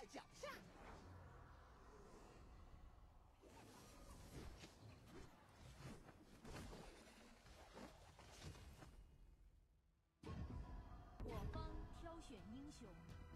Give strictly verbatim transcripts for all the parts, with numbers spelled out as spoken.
脚下。 我方挑选英雄。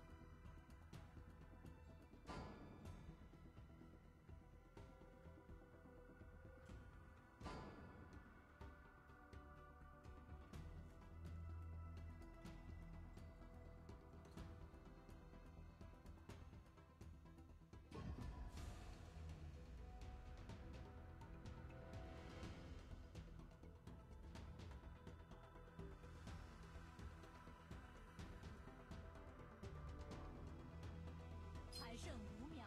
还剩五秒。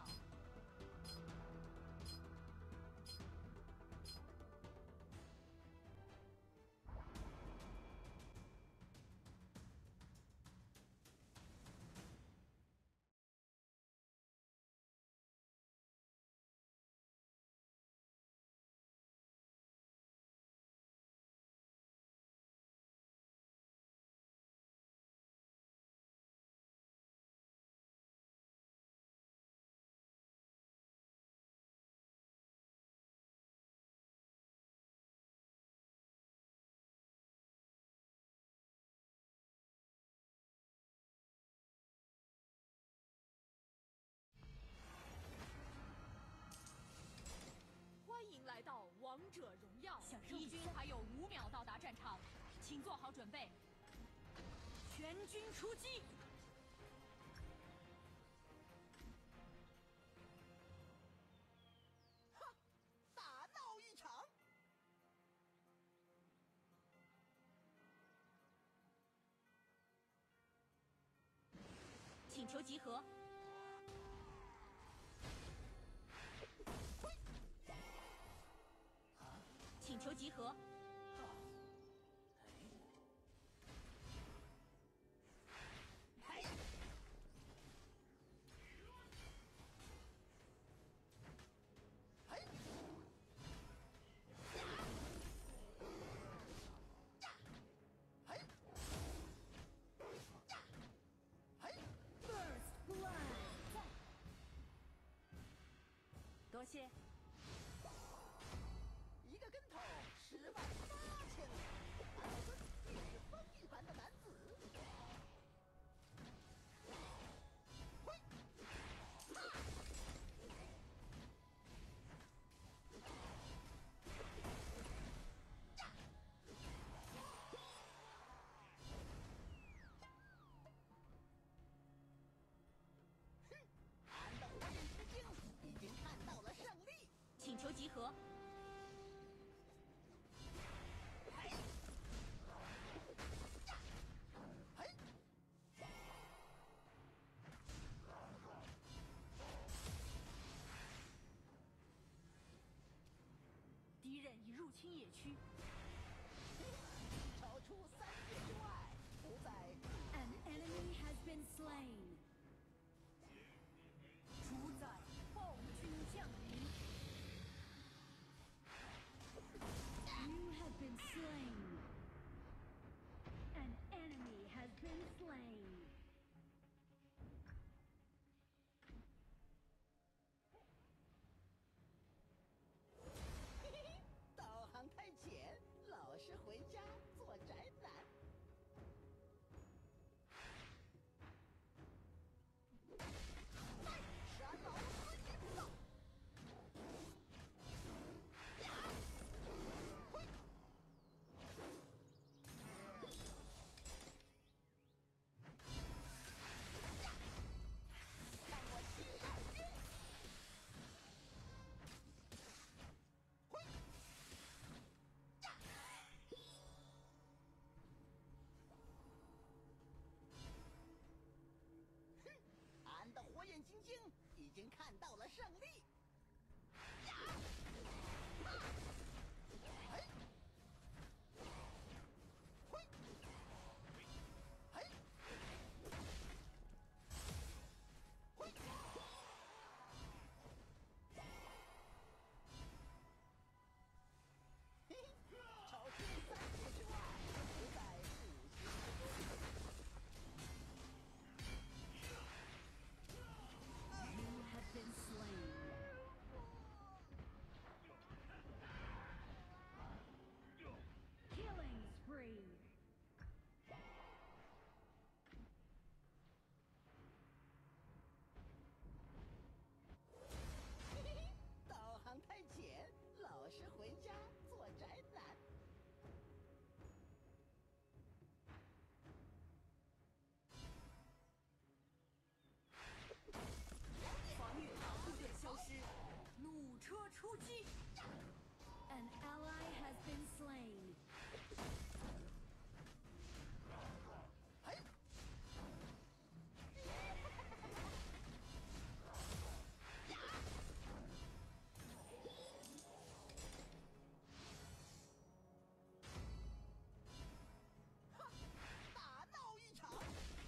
欢迎来到王者荣耀，敌军还有五秒到达战场，请做好准备，全军出击！ 哈，大闹一场！ 请求集合。 请求集合。 嘿，嘿，呀，嘿，呀，嘿 First blood。多谢。 一个跟头，十万八千里。阿尔顿也是风一般的男子。嘿，哈，呀，哼，俺的火焰之精已经看到了胜利。 请求集合。 敌人已入侵野区， 超出三界之外，不在。 An enemy has been slain。主宰暴君降临。You have been slain. An enemy has been slain. 导航太浅，老是回家做宅男。再杀老子一炮！呀！嘿！呀！看我七煞军！ 俺的火焰金睛已经看到了胜利！呀！啊！嘿！嘿！嘿！嘿！嘿嘿，超出三界之外，不在五行之中。 出击。 An ally has been slain. 嘿，哈，大闹一场。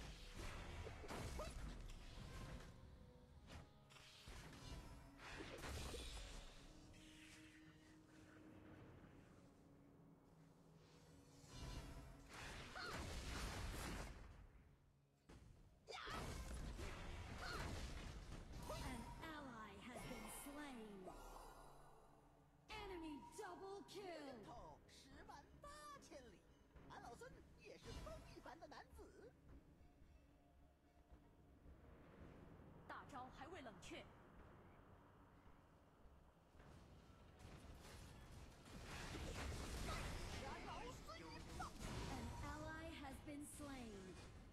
An ally has been slain. Enemy double 拳 kill. 头十万八千里，俺老孙也是风一般的男子。 大招还未冷却， 然后随爆。 An ally has been slain.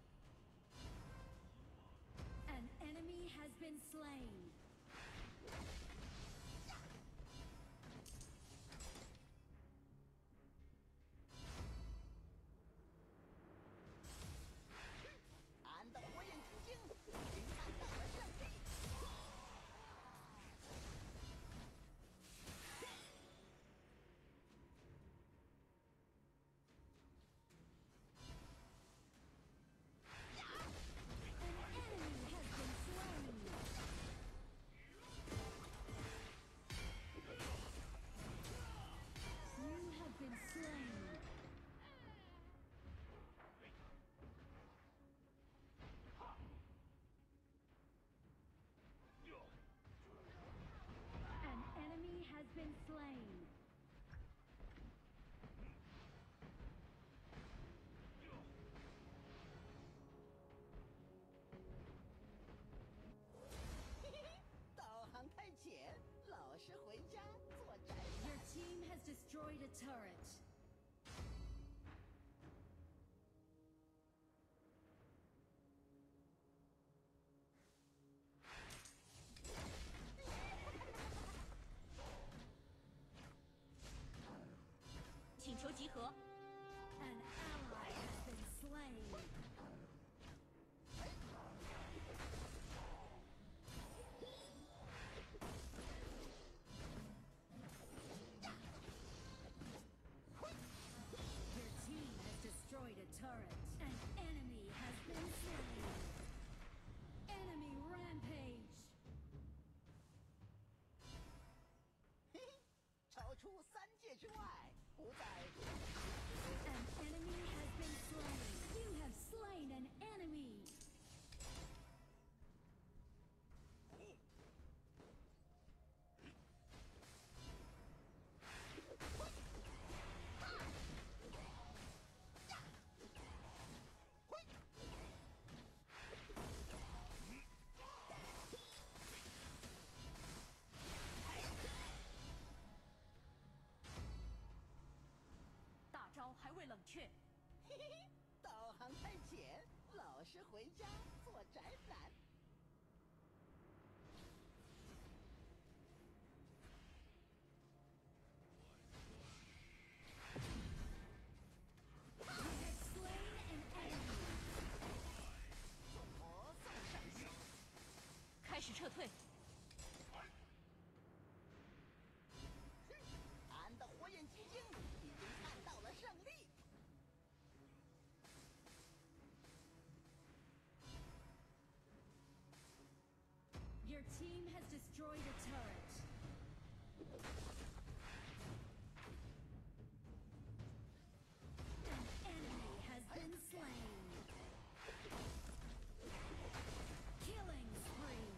An enemy has been slain. "俺的火眼金睛已经看到了胜利。 An enemy has been slain. You have been slain. An enemy has been slain. "嘿嘿嘿，导航太浅，老实回家做宅男。 Your team has destroyed a turret. " 请求集合。 An ally has been slain. Your team has destroyed a turret. An enemy has been slain. Enemy rampage. 嘿嘿，超出三界之外，不在。 An enemy has been slain. You have slain an enemy. " 大招还未冷却， 嘿嘿嘿，导航太浅，老实回家做宅男。 You have slain an enemy. 送魔送上香。 开始撤退。 俺的火眼金睛已经看到了胜利。 Your team has destroyed a turret. An enemy has been slain. Killing spree.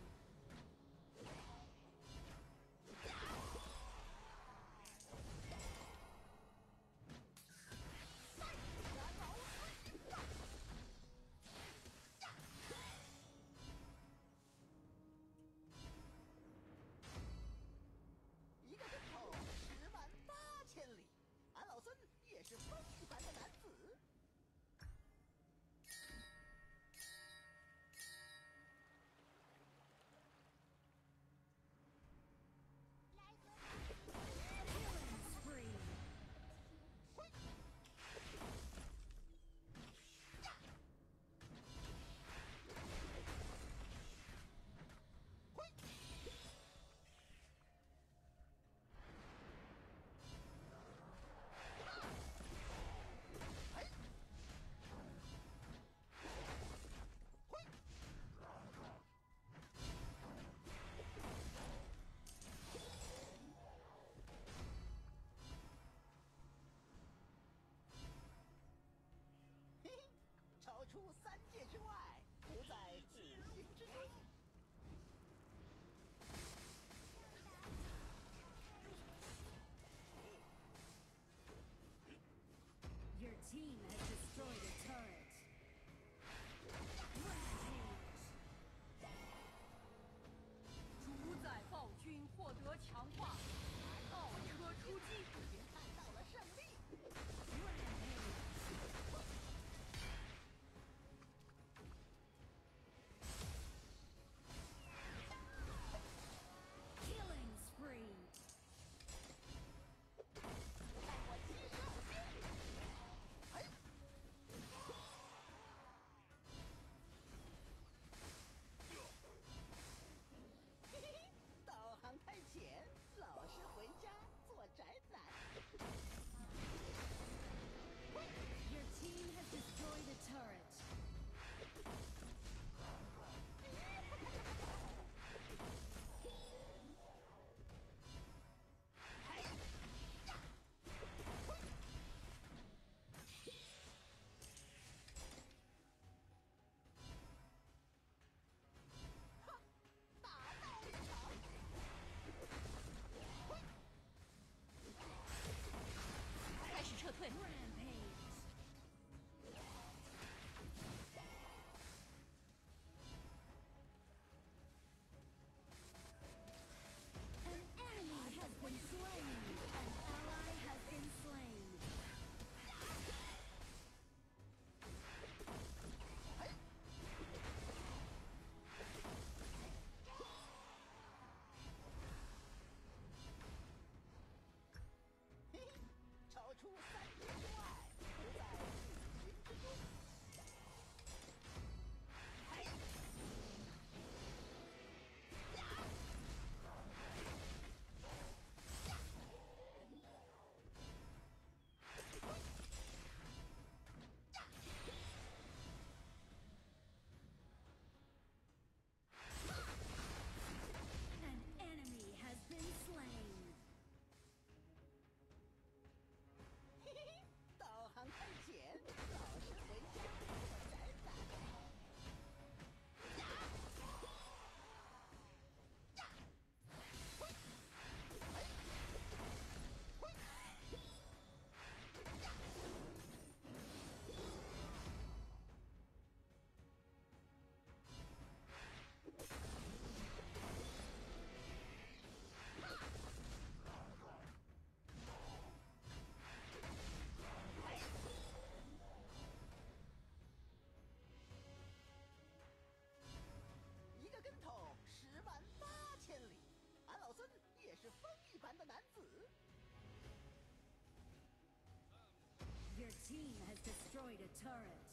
的男子。 Your team has destroyed a turret.